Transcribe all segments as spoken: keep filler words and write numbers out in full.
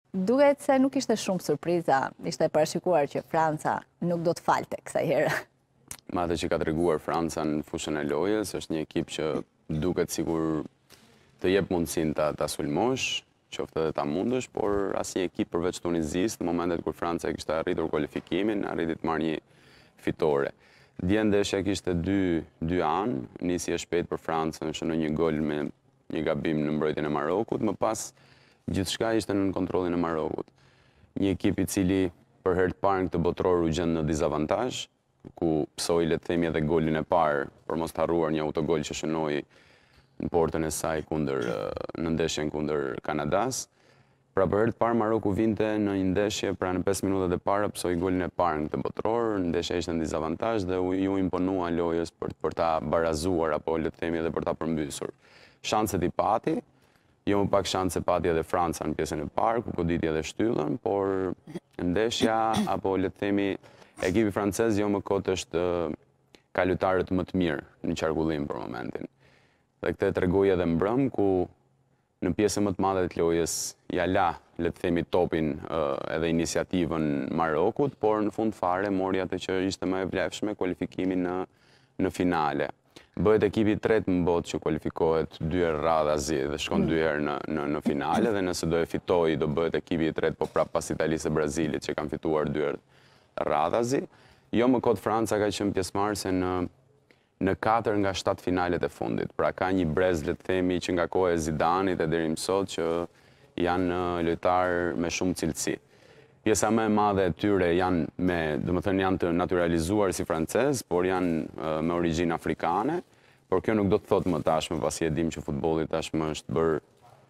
Duket se nuk ishte shumë surpriza, ishte parashikuar që Franca nuk do të falte kësaj herë. Me atë që ka treguar Franca në fushën e lojës, është një ekip që duket sigur të jep mundësin ta, ta sulmosh, qoftë edhe ta mundësh, por asnjë ekip përveç Tunizisë, në momentet kur Franca kishte arritur kualifikimin, arriti të marrë një fitore. Dje ndeshja kishte dy, dy anë, nisi e shpejt për Francën, shënoi një gol me një gabim në mbrojtjen e Marokut, më pas gjithçka ishte në kontrollin e Marokut. Një ekip i cili për herë të parë në këtë botror u gjend në dizavantazh, ku psoi le të themi edhe golin e parë, për mos të harruar një autogol që shënoi në portën e saj kundër në ndeshjen kundër Kanadas. Pra për herë të parë Maroku vinte në një ndeshje, pra në pesë minutat e para psoi golin e parë në këtë botror, ndeshja ishte në dizavantazh dhe ju imponua lojës për, për ta barazuar apo le të themi edhe për ta përmbysur. Shanset i pati, jo më pak shanse pati edhe Franca në pjesën e parë, ku goditi edhe shtyllën, por ndeshja apo le të themi ekipi francez jo më kot është ka lojtarët më të mirë në qarkullim për momentin. Dhe këtë tregoi edhe mbrëm ku në pjesën më të madhe të lojës ja la, le të themi, topin edhe iniciativën Marokut, por në fund fare mori atë që ishte më e vlefshme, kualifikimin në, në finale. Bëhet ekipi i tretë në botë që kualifikohet dy herë radhazi dhe shkon dy herë në, në, në finale, dhe nëse do e fitoj, do bëhet ekipi i tretë, po prap pas Italisë e Brazilit që kanë fituar dy herë radhazi. Jo më kot Franca ka qenë pjesëmarrëse në në katër nga shtatë finalet e fundit. Pra ka një brez, le të themi, që nga koha e Zidanit e deri më sot që janë lojtarë me shumë cilësi. Pjesa më e madhe e tyre janë me, domethënë janë të naturalizuar si francez, por janë me origjinë afrikane, por kjo nuk do të thotë më tashmë, pasi e dim që futbolli tashmë është bërë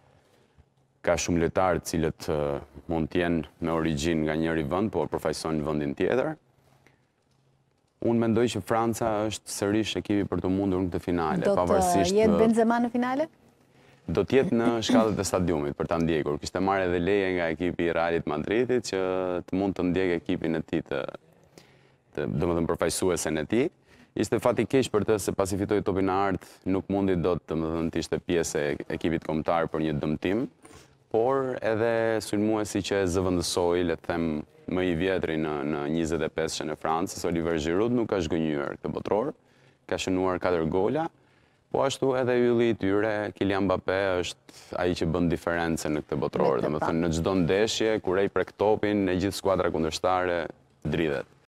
ka shumë lojtarë cilët mund të jenë me origjinë nga njëri vend, por përfaqësojnë vendin tjetër. Unë mendoj që Franca është sërish ekipi për të mundur në këtë finale. Do të jetë Benzema në finale? Do të jetë në shkallët e stadiumit për ta ndjekur. Kishte marrë edhe leje nga ekipi i Realit Madridit që të mund të ndjekë ekipin e tij të, të domethënë përfaqësuesen e tij. Ishte fati keq për të se pasi fitoi topin e artë nuk mundi dot domethënë të ishte pjesë e ekipit kombëtar për një dëmtim, por edhe sulmuesi që e zëvendësoi, le të them, më i vjetri në, në njëzet e pesë e Francës, Oliver Giroud, nuk ka zgënjur këtë botror, ka shënuar katër gola, po ashtu edhe ylli i tyre, Kylian Mbappé, është ai që bën diferencën në këtë botror. Domethënë në çdo ndeshje, kur ai prek topin, e gjithë skuadra kundërshtare dridhet.